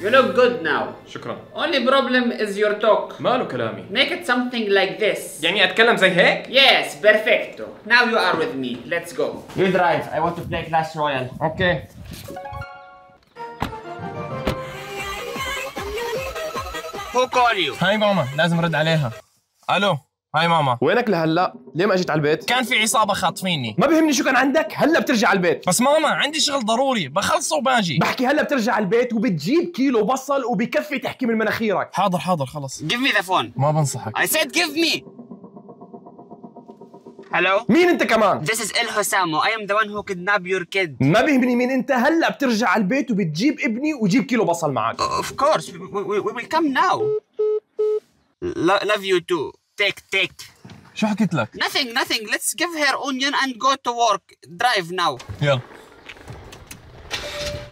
You look good now. شكرا. Only problem is your talk. ماله كلامي؟ Make it something like this. يعني أتكلم زي هيك؟ Yes, perfecto. Now you are with me. Let's go. You drive. I want to play Clash Royale. أوكي. Who call you? هاي ماما، لازم ارد عليها. الو، هاي ماما. وينك لهلا؟ ليه ما اجيت على البيت؟ كان في عصابة خاطفيني. ما بيهمني شو كان عندك، هلا بترجع على البيت. بس ماما عندي شغل ضروري، بخلصه وباجي. بحكي هلا بترجع على البيت وبتجيب كيلو بصل وبكفي تحكي من مناخيرك. حاضر حاضر خلص. Give me the phone. ما بنصحك. I said give me. Hello? مين انت كمان؟ This is El Hosamo. I am the one who kidnapped your kid. ما بيهمني مين انت، هلا بترجع على البيت وبتجيب ابني وجيب كيلو بصل معك. Of course. We will come now. Love you too. Take. شو حكيت لك؟ Nothing. Let's give her onion and go to work. Drive now. يلا.